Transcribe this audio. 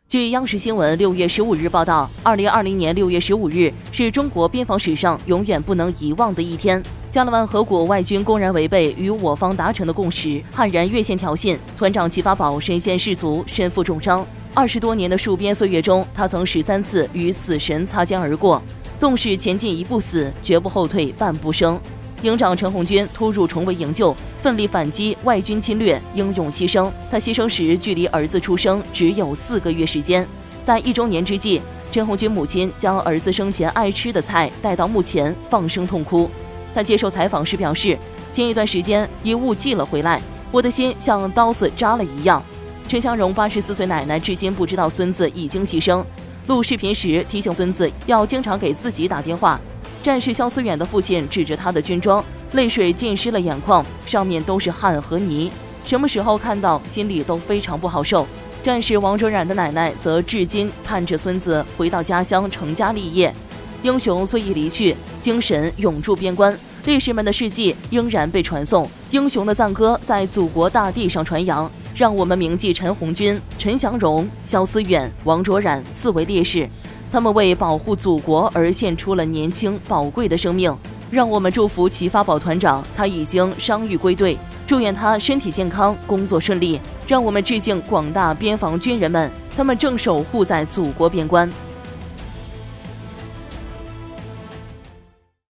据央视新闻6月15日报道，2020年6月15日是中国边防史上永远不能遗忘的一天。加勒万河谷外军公然违背与我方达成的共识，悍然越线挑衅，团长齐发宝身先士卒，身负重伤。20多年的戍边岁月中，他曾13次与死神擦肩而过。纵使前进一步死，绝不后退半步生。营长陈红军突入重围营救，奋力反击外军侵略，英勇牺牲。他牺牲时距离儿子出生只有4个月时间。在1周年之际，陈红军母亲将儿子生前爱吃的菜带到墓前，放声痛哭。他接受采访时表示，前一段时间遗物寄了回来，我的心像刀子扎了一样。陈香荣84岁奶奶至今不知道孙子已经牺牲，录视频时提醒孙子要经常给自己打电话。战士肖思远的父亲指着他的军装，泪水浸湿了眼眶，上面都是汗和泥。什么时候看到，心里都非常不好受。战士王卓冉的奶奶则至今盼着孙子回到家乡成家立业。英雄虽已离去，精神永驻边关，烈士们的事迹仍然被传颂，英雄的赞歌在祖国大地上传扬。让我们铭记陈红军、陈祥荣、肖思远、王卓冉4位烈士。他们为保护祖国而献出了年轻宝贵的生命，让我们祝福齐发宝团长，他已经伤愈归队，祝愿他身体健康，工作顺利。让我们致敬广大边防军人们，他们正守护在祖国边关。